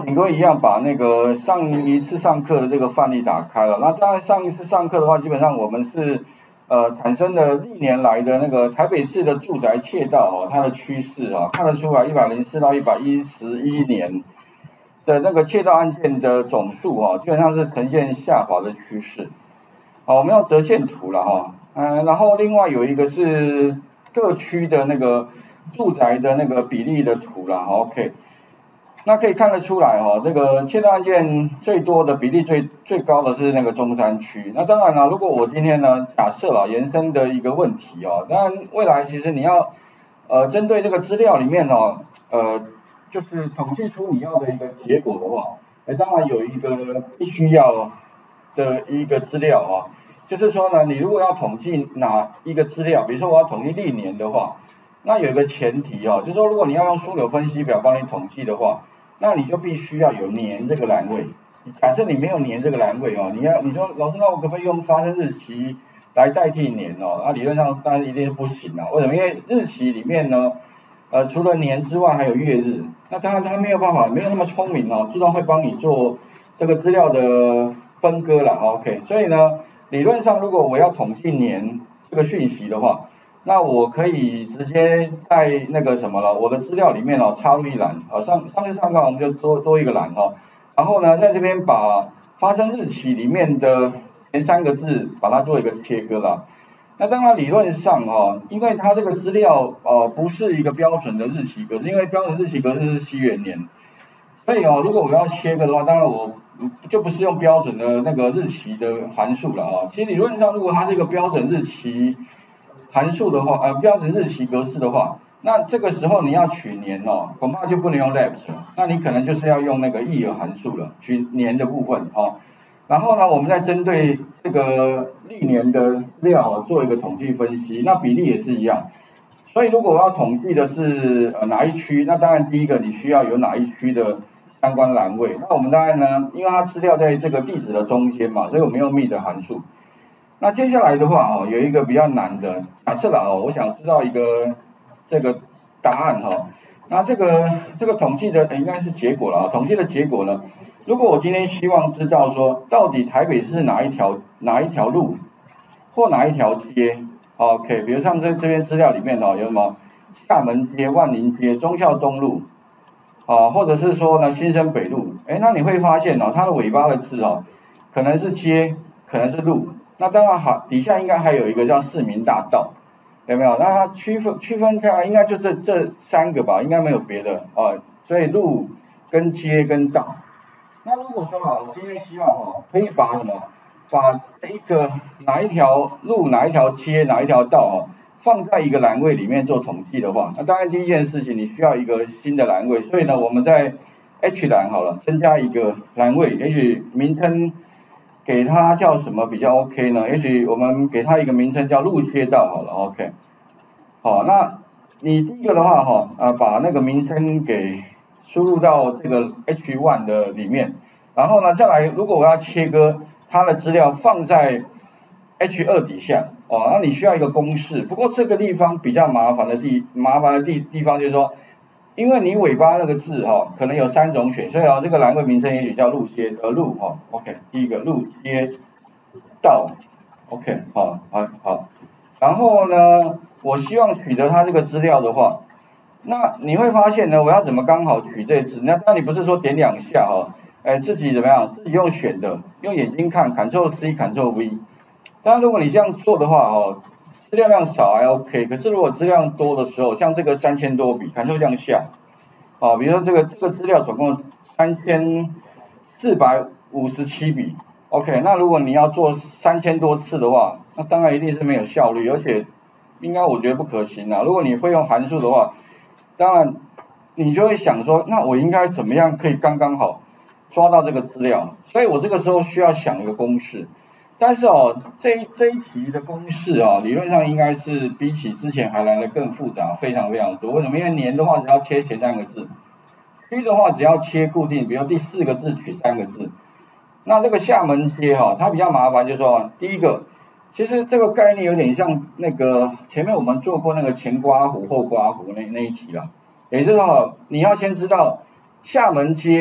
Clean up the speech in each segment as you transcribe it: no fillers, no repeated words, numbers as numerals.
请各位一样把那个上一次上课的这个范例打开了。那当然上一次上课的话，基本上我们是产生了历年来的那个台北市的住宅窃盗哦，它的趋势啊，看得出来104到111年的那个窃盗案件的总数啊，基本上是呈现下滑的趋势。好，我们用折线图了哈，然后另外有一个是各区的那个住宅的那个比例的图了 ，OK。那可以看得出来哈，这个窃盗案件最多的比例最高的是那个中山区。那当然了，如果我今天呢假设了延伸的一个问题哦，当然未来其实你要针对这个资料里面哦，就是统计出你要的一个结果的话，当然有一个必须要的一个资料啊，就是说呢，你如果要统计哪一个资料，比如说我要统计历年的话，那有一个前提哦，就是说如果你要用枢纽分析表帮你统计的话，那你就必须要有年这个栏位。假设你没有年这个栏位哦，你说老师，那我可不可以用发生日期来代替年哦？那理论上当然一定是不行啊。为什么？因为日期里面呢，除了年之外还有月日。那当然它没有办法，没有那么聪明哦，自动会帮你做这个资料的分割了。OK， 所以呢，理论上如果我要统计年这个讯息的话，那我可以直接在那个什么了，我的资料里面哦插入一栏啊，上次上课我们就多一个栏哈，然后呢，在这边把发生日期里面的前3个字把它做一个切割了。那当然理论上哦，因为它这个资料不是一个标准的日期格式，因为标准日期格式是西元年，所以哦，如果我要切割的话，当然我就不是用标准的那个日期的函数了啊。其实理论上，如果它是一个标准日期函数的话，标准日期格式的话，那这个时候你要取年哦，恐怕就不能用 labs 了，那你可能就是要用那个意尔函数了，取年的部分哦。然后呢，我们再针对这个历年的资料做一个统计分析，那比例也是一样。所以如果我要统计的是哪一区，那当然第一个你需要有哪一区的相关栏位。那我们当然呢，因为它资料在这个地址的中间嘛，所以我们用 mid 的函数。那接下来的话有一个比较难的假设了我想知道一个这个答案那这个统计的应该是结果了统计的结果呢，如果我今天希望知道说到底台北市哪一条路或哪一条街 ，OK， 比如像这边资料里面有什么厦门街、万宁街、忠孝东路或者是说呢新生北路，那你会发现它的尾巴的字可能是街，可能是路。那当然好，底下应该还有一个叫市民大道，有没有？那它区分开来，应该就这3个吧，应该没有别的所以路跟街跟道。那如果说我今天希望可以把这一个哪一条路、哪一条街、哪一条道放在一个栏位里面做统计的话，那当然第一件事情你需要一个新的栏位，所以呢，我们在 H 栏好了，增加一个栏位，也许名称给它叫什么比较 OK 呢？也许我们给它一个名称叫路街道好了 ，OK。好，那你第一个的话把那个名称给输入到这个 H1 的里面，然后呢再来，如果我要切割它的资料放在 H2 底下那你需要一个公式。不过这个地方比较麻烦的地方就是说，因为你尾巴那个字可能有3种选，所以这个栏位名称也许叫路街路OK， 第一个路街道 OK 好，然后呢，我希望取得它这个资料的话，那你会发现呢，我要怎么刚好取这字？那当然你不是说点2下自己怎么样？自己用选的，用眼睛看 ，Ctrl C Ctrl V。当然如果你这样做的话资料量少还 OK， 可是如果资料多的时候，像这个3000多笔，Ctrl向下比如说这个资料总共3457笔 ，OK， 那如果你要做3000多次的话，那当然一定是没有效率，而且应该我觉得不可行如果你会用函数的话，当然你就会想说，那我应该怎么样可以刚刚好抓到这个资料？所以我这个时候需要想一个公式。但是这一题的公式理论上应该是比起之前还来得更复杂，非常非常多。为什么？因为年的话只要切前3个字，区的话只要切固定，比如第4个字取3个字。那这个厦门街它比较麻烦，就是说第一个，其实这个概念有点像那个前面我们做过那个前刮弧后刮弧那一题啦，也就是说你要先知道厦门街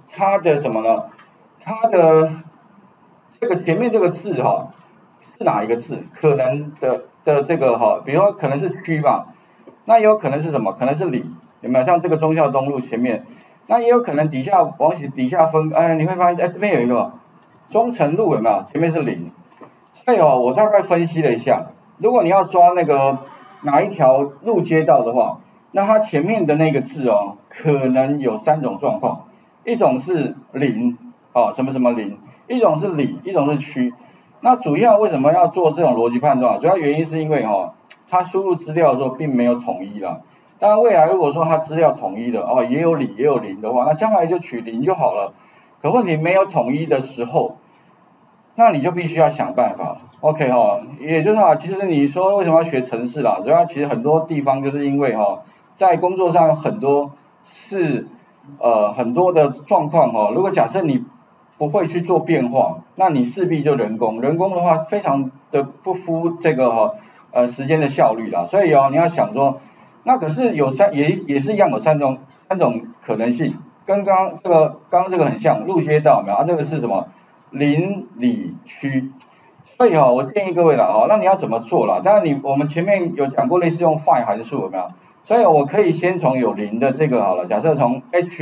它的什么呢？它的这个前面这个字是哪一个字？可能的这个比如说可能是区吧，那也有可能是什么？可能是里，有没有？像这个忠孝东路前面，那也有可能底下往底下分，你会发现，这边有一个忠诚路，有没有？前面是零。所以我大概分析了一下，如果你要抓那个哪一条路街道的话，那它前面的那个字可能有3种状况，一种是零什么什么零，一种是里，一种是区。那主要为什么要做这种逻辑判断？主要原因是因为它输入资料的时候并没有统一啦。当然未来如果说它资料统一的也有里也有零的话，那将来就取零就好了。可问题没有统一的时候，那你就必须要想办法。OK 也就是其实你说为什么要学程式啦？主要其实很多地方就是因为在工作上很多是很多的状况如果假设你不会去做变化，那你势必就人工的话非常的不符这个时间的效率啦。所以你要想说，那可是有也是一样有三种可能性，跟刚刚这个很像，路街道有没有？这个是什么？邻里区。所以我建议各位了那你要怎么做啦？当然我们前面有讲过类似用 find 函数有没有？所以我可以先从有零的这个好了，假设从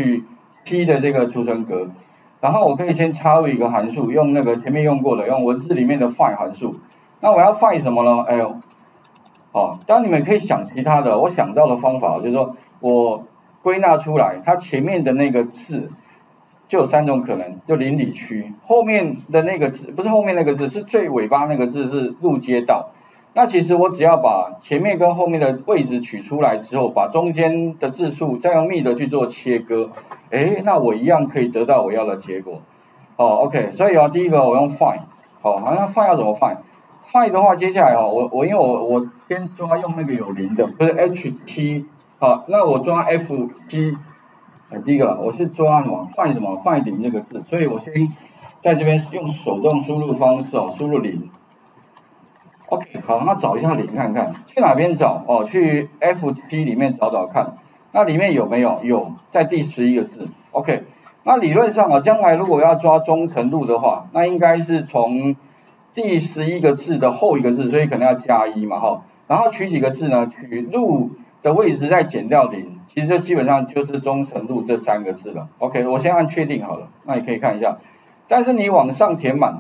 H7 的这个储存格，然后我可以先插入一个函数，用那个前面用过的，用文字里面的 find 函数。那我要 find 什么呢？当然你们可以想其他的，我想到的方法就是说我归纳出来，它前面的那个字就有3种可能，就邻里区，后面的那个字不是后面那个字，是最尾巴那个字是路街道。那其实我只要把前面跟后面的位置取出来之后，把中间的字数再用幂的去做切割，那我一样可以得到我要的结果。OK， 所以第一个我用 find， 那 find 要怎么 find？find 的话，接下来因为我先抓用那个有零的，就是 H7，那我抓 F7。第一个我是抓什么 find 零这个字，所以我先在这边用手动输入方式输入零。OK， 好，那找一下零看看，去哪边找去 F7 里面找找看，那里面有没有？有，在第11个字。OK， 那理论上将来如果要抓忠诚路的话，那应该是从第11个字的后一个字，所以可能要加1嘛然后取几个字呢？取路的位置再减掉零，其实就基本上就是忠诚路这3个字了。OK， 我先按确定好了，那你可以看一下。但是你往上填满，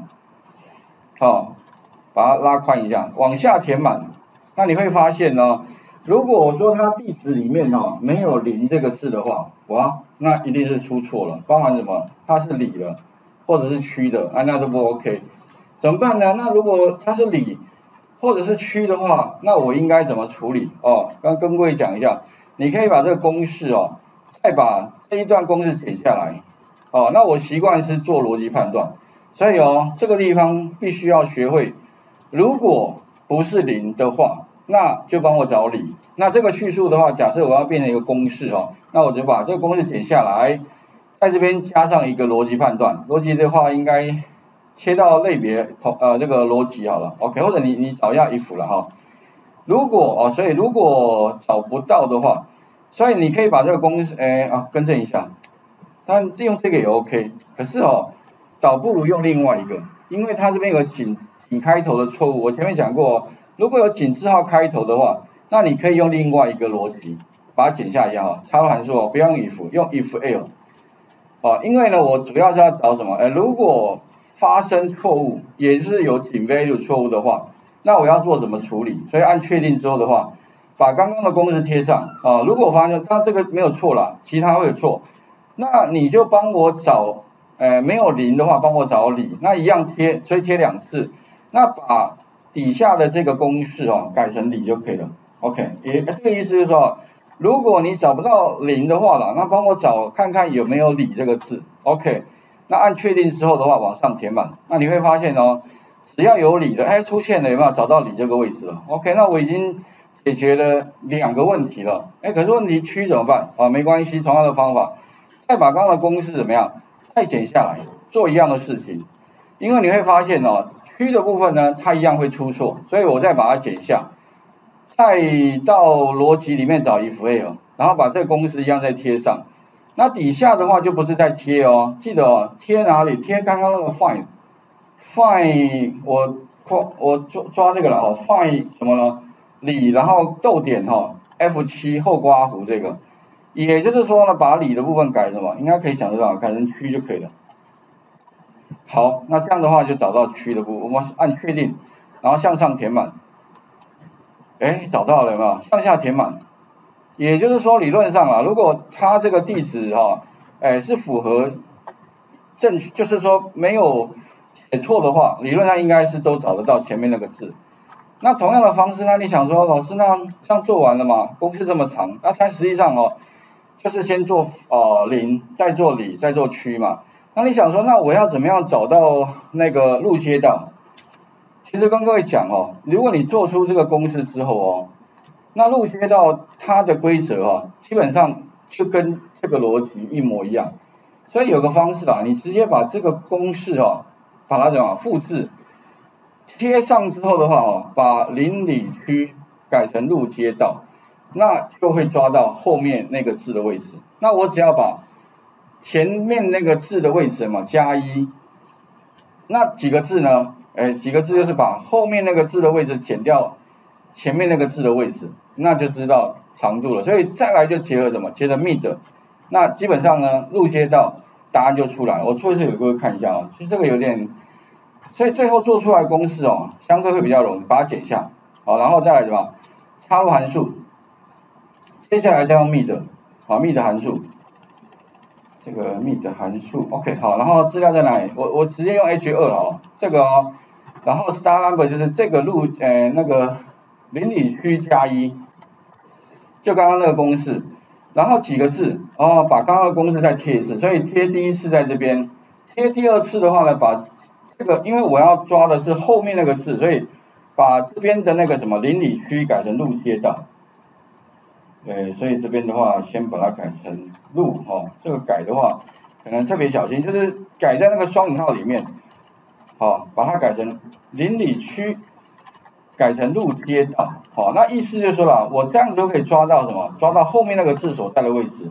把它拉宽一下，往下填满，那你会发现呢，如果我说它地址里面没有零这个字的话，哇，那一定是出错了，包含什么？它是里了，或者是区的，那都不 OK， 怎么办呢？那如果它是里或者是区的话，那我应该怎么处理？刚跟各位讲一下，你可以把这个公式再把这一段公式剪下来，那我习惯是做逻辑判断，所以这个地方必须要学会，如果不是零的话，那就帮我找里。那这个叙述的话，假设我要变成一个公式那我就把这个公式剪下来，在这边加上一个逻辑判断。逻辑的话应该切到类别这个逻辑好了 ，OK， 或者你找一下 if 了如果所以如果找不到的话，所以你可以把这个公式更正一下，当然用这个也 OK， 可是倒不如用另外一个，因为它这边有井开头的错误，我前面讲过如果有井字号开头的话，那你可以用另外一个逻辑把它剪下一样插入函数不要用 if， 用 if else，因为呢我主要是要找什么？如果发生错误，也是有井 value 错误的话，那我要做什么处理？所以按确定之后的话，把刚刚的公式贴上如果发现它这个没有错了，其他会有错，那你就帮我找没有零的话，帮我找里，那一样贴，所以贴2次，那把底下的这个公式改成里就可以了。OK， 这个意思就是说，如果你找不到零的话那帮我找看看有没有里这个字。OK。那按确定之后的话，往上填满，那你会发现只要有里的，出现了，有没有找到里这个位置了 ？OK， 那我已经解决了2个问题了。可是问题区怎么办？没关系，同样的方法，再把刚刚的公式怎么样，再剪下来，做一样的事情。因为你会发现区的部分呢，它一样会出错，所以我再把它剪下，再到逻辑里面找 if else， 然后把这个公式一样再贴上。 那底下的话就不是在贴哦，记得哦，贴哪里？贴刚刚那个 find，我抓这个了哦 ，find 什么呢？里，然后逗点哈 F7后刮弧这个，也就是说呢，把里的部分改什么？应该可以想得到，改成区就可以了。好，那这样的话就找到区的部分，我们按确定，然后向上填满。哎，找到了有没有？向下填满。也就是说，理论上啊，如果它这个地址哈，是符合正确，就是说没有写错的话，理论上应该是都找得到前面那个字。那同样的方式呢，你想说，老师那这样做完了嘛？公式这么长，那它实际上哦，就是先做零，再做里，再做区嘛。那你想说，那我要怎么样找到那个路街道？其实跟各位讲哦，如果你做出这个公式之后哦，那路街道它的规则哦，基本上就跟这个逻辑一模一样。所以有个方式啊，你直接把这个公式哦，把它怎么复制，贴上之后的话哦，把邻里区改成路街道，那就会抓到后面那个字的位置。那我只要把前面那个字的位置嘛+1，那几个字呢？几个字就是把后面那个字的位置减掉前面那个字的位置，那就知道长度了。所以再来就结合什么？结合 mid， 那基本上呢，路街道答案就出来。我做一次给各位看一下啊，其实这个有点，所以最后做出来公式哦，相对会比较容易，把它减下，好，然后再来什么？插入函数，接下来再用 mid， 好 mid 函数。这个 mid 函数 ，OK 好，然后资料在哪里？我直接用 H2哦，这个哦，然后 star number 就是这个路那个邻里区+1，就刚刚那个公式，然后几个字哦，把刚刚的公式再贴一次，所以贴第一次在这边，贴第二次的话呢，把这个因为我要抓的是后面那个字，所以把这边的那个什么邻里区改成路街道。所以这边的话，先把它改成路哈，这个改的话，可能特别小心，就是改在那个双引号里面，好，把它改成邻里区，改成路街道，好，那意思就是说了，我这样子就可以抓到什么？抓到后面那个字所在的位置。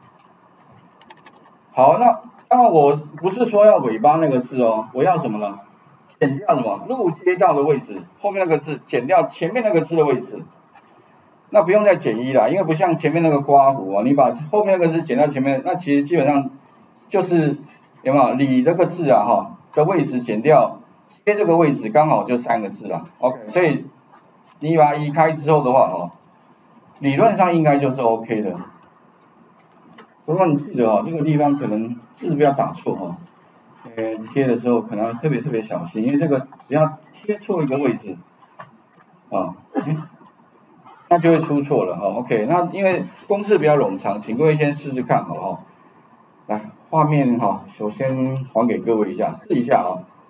好，那当然我不是说要尾巴那个字哦，我要什么呢？减掉什么？路街道的位置，后面那个字减掉前面那个字的位置。那不用再减1了，因为不像前面那个刮弧啊，你把后面那个字减到前面，那其实基本上就是有没有里这个字啊哈的位置减掉，接这个位置刚好就3个字了 ，OK， 所以你把它移开之后的话哦，理论上应该就是 OK 的。不过你记得哦，这个地方可能字不要打错哈，贴的时候可能要特别小心，因为这个只要贴错一个位置啊，那就会出错了哈 ，OK， 那因为公式比较冗长，请各位先试看好不好？来，画面哈，首先还给各位一下，试一下啊。